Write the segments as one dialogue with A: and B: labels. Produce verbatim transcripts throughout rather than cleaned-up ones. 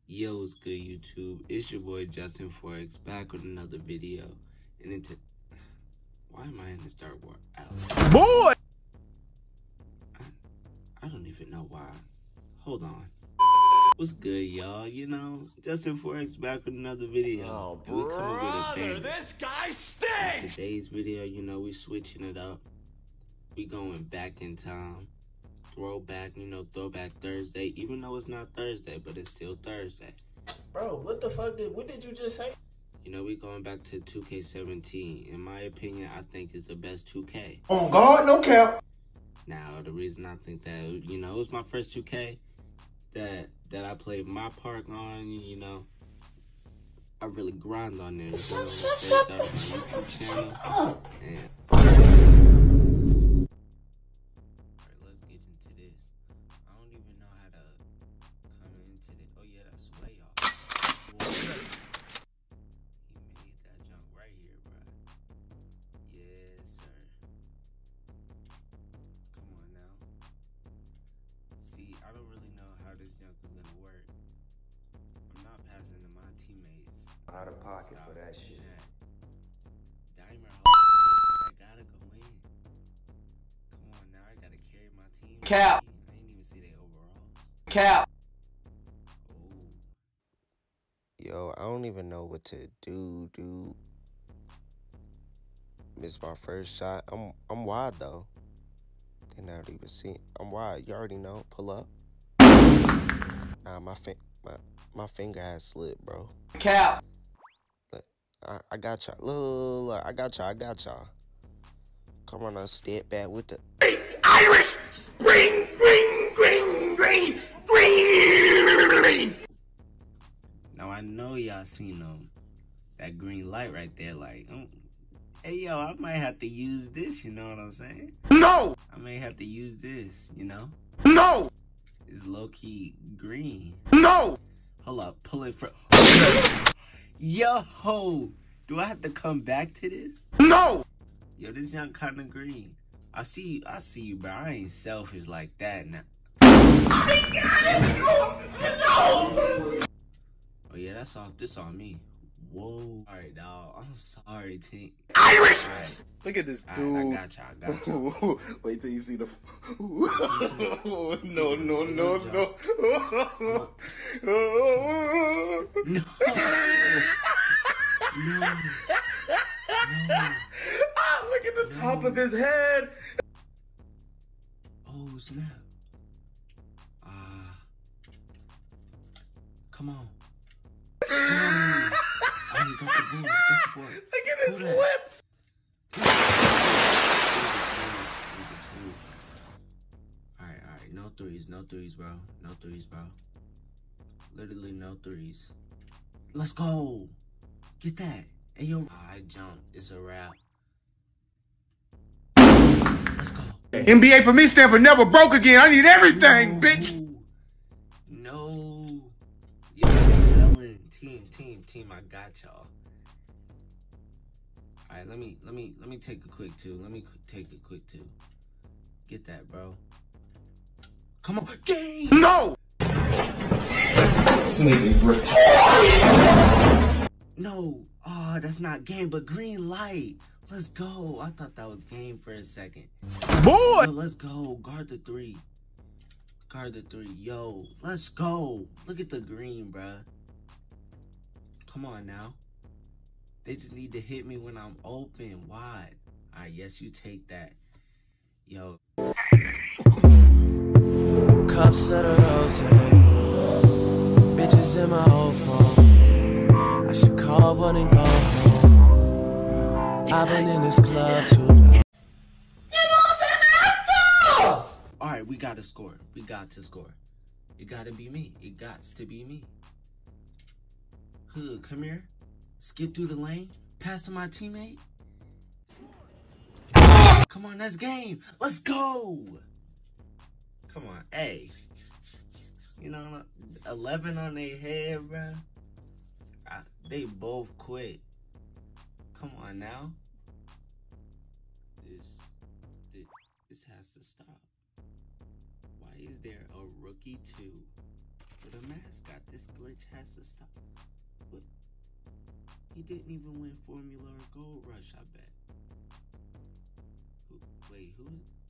A: Yo, what's good, YouTube? It's your boy Justin Forex back with another video. And into why am I in the Star Wars Alex?
B: Boy!
A: I, I don't even know why. Hold on. What's good, y'all? You know, Justin Forex back with another video.
B: Oh,
A: and we coming
B: brother,
A: with a bang.
B: this guy stinks!
A: In today's video, you know, we switching it up. We going back in time. Throwback, you know, Throwback Thursday. Even though it's not Thursday, but it's still Thursday.
C: Bro, what the fuck did, what did you just say?
A: You know, we going back to two K seventeen. In my opinion, I think it's the best two K.
B: On God, no cap.
A: Now, the reason I think that, you know, it was my first two K that that I played my part on, you know. I really grind on there. So I started my YouTube channel. And alright, let's get into this. I don't even know how to come into this. Oh yeah, that's way off. He made that jump right here, bro. Yes, sir. Come on now. See, I don't really know how this jump is gonna work. I'm not passing to my teammates.
D: Out of pocket for that shit.
A: Dimer, I gotta go in. Come on now, I gotta carry my team.
C: Cap.
A: I didn't even see they overall.
C: Cap.
A: Oh.
E: Yo, I don't even know what to do, dude. Missed my first shot. I'm I'm wide though. They not even see. I'm wide. You already know. Pull up. Nah, my fin my my finger has slipped, bro.
C: Cap.
E: Look, I, I got y'all. Look, look, look, I got y'all. I got y'all. Come on, now step back with the
B: Irish! Green, green, green, green, green!
A: Now I know y'all seen them. That green light right there, like, um, hey yo, I might have to use this, you know what I'm saying?
B: No!
A: I may have to use this, you know?
B: No!
A: It's low-key green.
B: No!
A: Hold up, pull it from... Yo! Do I have to come back to this?
B: No!
A: Yo, this young kinda green. I see you, I see you, bro. I ain't selfish like that now. Oh yeah, that's all, this on me. Whoa. Alright, dog. I'm sorry, team.
B: Irish!
A: Alright.
B: Look at this
A: All
B: dude.
A: right, I got y'all, I got y'all.
B: Wait till you see the. no, no, no, no, no.
A: No. No. No.
B: Ah, look at the top of his head.
A: Oh, snap. Ah. Come on. Come on. Oh, you got the board. Got the board.
B: Look at his
A: Who that?
B: lips.
A: Alright, alright. No threes. No threes, bro. No threes, bro. Literally no threes. Let's go. Get that. Hey, yo. I jumped. It's a wrap. Let's go.
B: N B A for me stand for never broke again. I need everything,
A: No.
B: bitch.
A: No. Yo, selling. Team, team, team. I got y'all. All right, let me, let me, let me take a quick two. Let me qu take a quick two. Get that, bro. Come on, game.
B: No.
A: No. Oh, that's not game, but green light. Let's go. I thought that was game for a second.
B: Boy.
A: Yo, let's go. Guard the three. Guard the three. Yo, let's go. Look at the green, bruh. Come on now. They just need to hit me when I'm open. Why? All right, yes, you take that. Yo.
F: Cups of the rose, bitches in my old phone. I should call one and go home. I've been in this club too long.
C: You know what I'm saying? That's tough.
A: All right, we got to score. We got to score. It got to be me. It got to be me. Hood, come here. Skip through the lane. Pass to my teammate. Come on, that's game. Let's go. Come on, hey. You know, eleven on their head, bro. I, they both quit. Come on now. This, this, this has to stop. Why is there a rookie two with the mascot. This glitch has to stop. What? He didn't even win Formula or Gold Rush, I bet. Who, wait, who?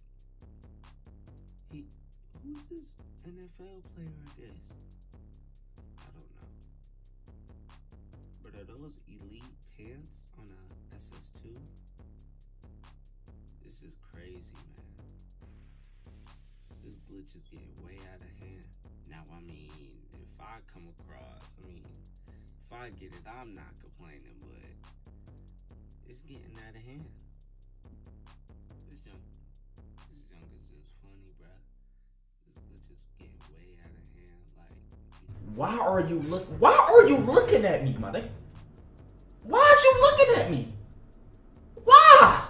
A: He, who's this N F L player, I guess? I don't know. But are those elite pants on a S S two? This is crazy, man. This glitch is getting way out of hand. Now, I mean, if I come across, I mean, if I get it, I'm not complaining, but it's getting out of hand. This junk, this junk is just funny, bruh. This glitch is getting way out of hand. Like,
C: Why are you look? Why are you looking at me, my nigga? Why is you looking at me? Why?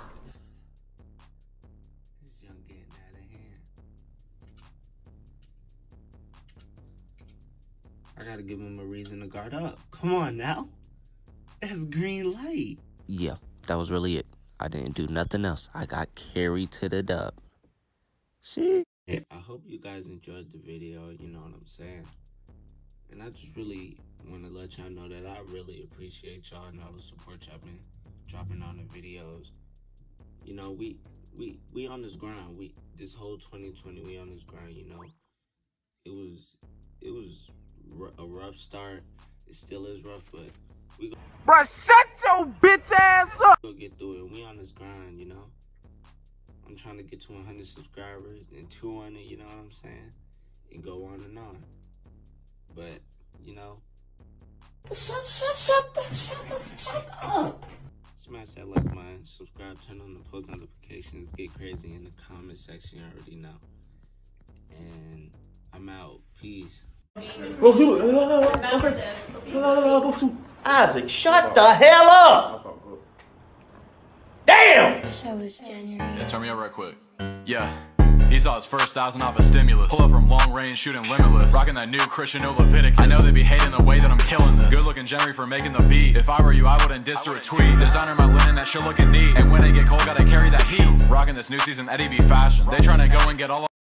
A: this junk getting out of hand. I gotta give him a reason to guard up. Come on now. That's green light.
E: Yeah, that was really it. I didn't do nothing else. I got carried to the dub. Shit.
A: Yeah, I hope you guys enjoyed the video, you know what I'm saying? And I just really want to let y'all know that I really appreciate y'all and all the support y'all been dropping on the videos. You know, we we we on this grind. We this whole twenty twenty, we on this grind, you know. It was it was a rough start. It still is rough, but we go
G: Bruh, shut your bitch ass up!
A: Go get through it. We on this grind, you know. I'm trying to get to one hundred subscribers and two hundred, you know what I'm saying? And go on and on. But, you know,
C: Shut, shut, shut, the, shut, the, shut up.
A: smash that like button, subscribe, turn on the post notifications, get crazy in the comment section, you already know. And I'm out. Peace.
C: Isaac, shut the hell up. Damn.
H: Show was January.
I: Yeah, turn me up right quick. Yeah. He saw his first thousand off a stimulus. Pull up from long range, shooting limitless. Rocking that new Christian Leviticus. I know they be hating the way that I'm killing this. Good looking January for making the beat. If I were you, I wouldn't diss or a tweet. Designer my linen, that shit looking neat. And when they get cold, gotta carry that heat. Rocking this new season Eddie B fashion. They tryna go and get all